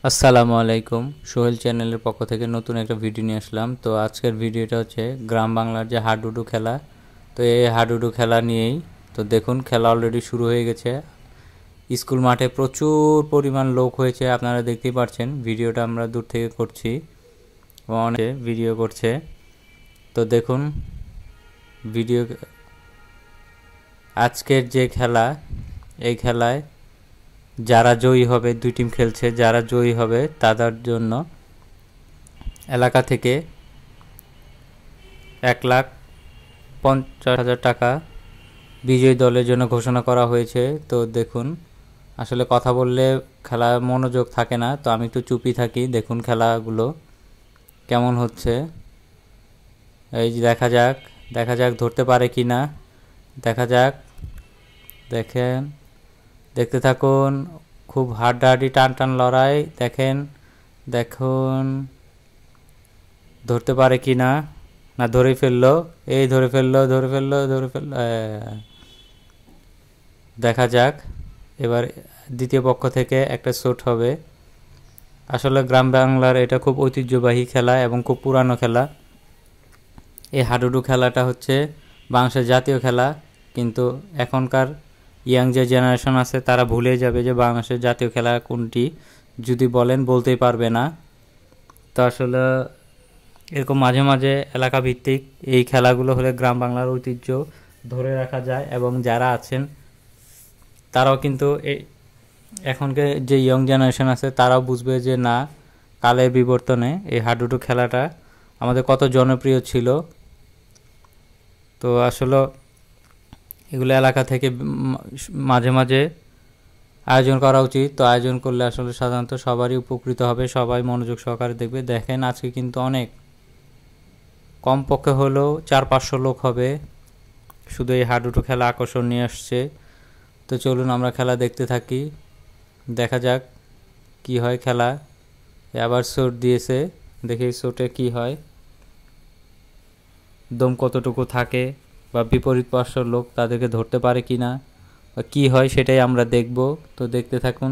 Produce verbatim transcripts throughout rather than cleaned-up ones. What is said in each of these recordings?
আসসালামু আলাইকুম। সোহেল চ্যানেলের পক্ষ থেকে নতুন একটা ভিডিও নিয়ে আসলাম। তো আজকের ভিডিওটা হচ্ছে গ্রাম বাংলার যে হাডুডু খেলা। তো এই হাডুডু খেলা নিয়েই তো দেখুন, খেলা অলরেডি শুরু হয়ে গেছে। স্কুল মাঠে প্রচুর পরিমাণ লোক হয়েছে, আপনারা দেখতেই পাচ্ছেন। ভিডিওটা আমরা দূর থেকে করছি, অনেকে ভিডিও করছে। তো দেখুন ভিডিও, আজকের যে খেলা, এই খেলায় যারা জয়ী হবে, দুই টিম খেলছে, যারা জয়ী হবে তাদের জন্য এলাকা থেকে এক লাখ পঞ্চাশ হাজার টাকা বিজয়ী দলের জন্য ঘোষণা করা হয়েছে। তো দেখুন, আসলে কথা বললে খেলা মনোযোগ থাকে না, তো আমি একটু চুপই থাকি। দেখুন খেলাগুলো কেমন হচ্ছে, এই যে দেখা যাক দেখা যাক ধরতে পারে কি না, দেখা যাক। দেখেন, দেখতে থাকুন, খুব হাড্ডাহাড্ডি টান টান লড়াই। দেখেন, দেখুন ধরতে পারে কি না। না, ধরে ফেললো, এই ধরে ফেললো ধরে ফেললো ধরে ফেললো দেখা যাক এবার দ্বিতীয় পক্ষ থেকে একটা শট হবে। আসলে গ্রাম বাংলার এটা খুব ঐতিহ্যবাহী খেলা এবং খুব পুরানো খেলা। এই হাডুডু খেলাটা হচ্ছে বাংলাদেশের জাতীয় খেলা, কিন্তু এখনকার ইয়াং যে জেনারেশন আছে তারা ভুলে যাবে যে বাংলাদেশের জাতীয় খেলা কোনটি, যদি বলেন বলতেই পারবে না। তো আসলে এরকম মাঝে মাঝে এলাকা ভিত্তিক এই খেলাগুলো হলে গ্রাম বাংলার ঐতিহ্য ধরে রাখা যায়, এবং যারা আছেন তারাও কিন্তু এই এখনকার যে ইয়ং জেনারেশন আছে তারাও বুঝবে যে না, কালের বিবর্তনে এই হাডুডু খেলাটা আমাদের কত জনপ্রিয় ছিল। তো আসলে এগুলো এলাকা থেকে মাঝে মাঝে আয়োজন করা উচিত। তো আয়োজন করলে আসলে সাধারণত সবারই উপকৃত হবে, সবাই মনোযোগ সহকারে দেখবে। দেখেন আজকে কিন্তু অনেক কমপক্ষে হলেও চার পাঁচশো লোক হবে, শুধু এই হাডুডু খেলা আকর্ষণ নিয়ে আসছে। তো চলুন আমরা খেলা দেখতে থাকি, দেখা যাক কি হয় খেলা। আবার শট দিয়েছে, দেখি শটে কি হয়, দম কতটুকু থাকে, বা বিপরীত পার্শ্বের লোক তাদেরকে ধরতে পারে কি না, বা কী হয় সেটাই আমরা দেখব। তো দেখতে থাকুন।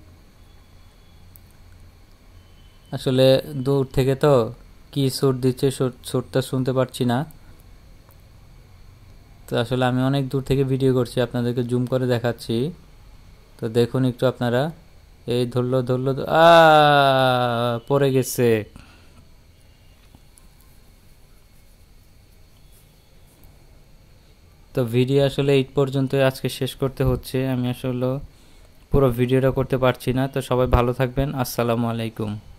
আসলে দূর থেকে তো কি শট দিচ্ছে, শটটা শুনতে পাচ্ছি না। তো আসলে আমি অনেক দূর থেকে ভিডিও করছি, আপনাদেরকে জুম করে দেখাচ্ছি। তো দেখুন একটু আপনারা, এই ধরলো ধরলো আ পড়ে গেছে। তো ভিডিও আসলে এই পর্যন্ত আজকে শেষ করতে হচ্ছে, আমি আসলে পুরো ভিডিওটা করতে পারছি না। তো সবাই ভালো থাকবেন, আসসালামু আলাইকুম।